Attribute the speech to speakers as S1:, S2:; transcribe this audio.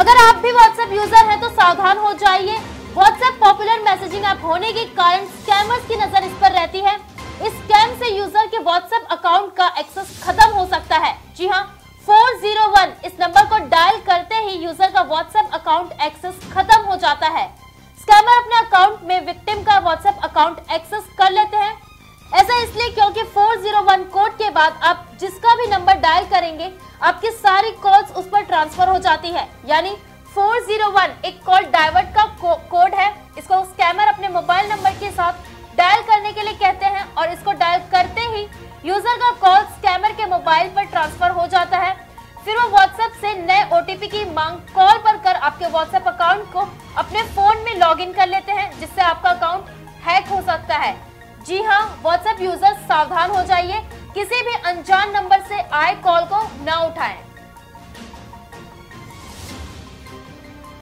S1: अगर आप भी व्हाट्सएप यूजर हैं तो सावधान हो जाइए। व्हाट्सएप पॉपुलर मैसेजिंग ऐप होने के कारण स्कैमर्स की नजर इस पर रहती है। इस स्कैम से यूजर के व्हाट्सएप अकाउंट का एक्सेस खत्म हो सकता है। जी हाँ, 401 इस नंबर को डायल करते ही यूजर का व्हाट्सएप अकाउंट एक्सेस खत्म हो जाता है। स्कैमर अपने अकाउंट में विक्टिम का व्हाट्सएप अकाउंट एक्सेस कर लेते हैं। ऐसा इसलिए क्योंकि 401 कोड के बाद आप जिसका भी नंबर डायल करेंगे आपकी सारी कॉल्स उस पर ट्रांसफर हो जाती है। यानी 401 एक कॉल डाइवर्ट का कोड है। इसको स्कैमर अपने मोबाइल नंबर के साथ डायल करने के लिए कहते हैं और इसको डायल करते ही यूजर का कॉल स्कैमर के मोबाइल पर ट्रांसफर हो जाता है। फिर वो व्हाट्सएप से नए ओटीपी की मांग कॉल पर कर आपके व्हाट्सएप अकाउंट को अपने फोन में लॉगिन कर लेते हैं, जिससे आपका अकाउंट हैक हो सकता है। जी हाँ, व्हाट्सएप यूजर सावधान हो जाइए, किसी भी अनजान नंबर से आए कॉल को न उठाएं।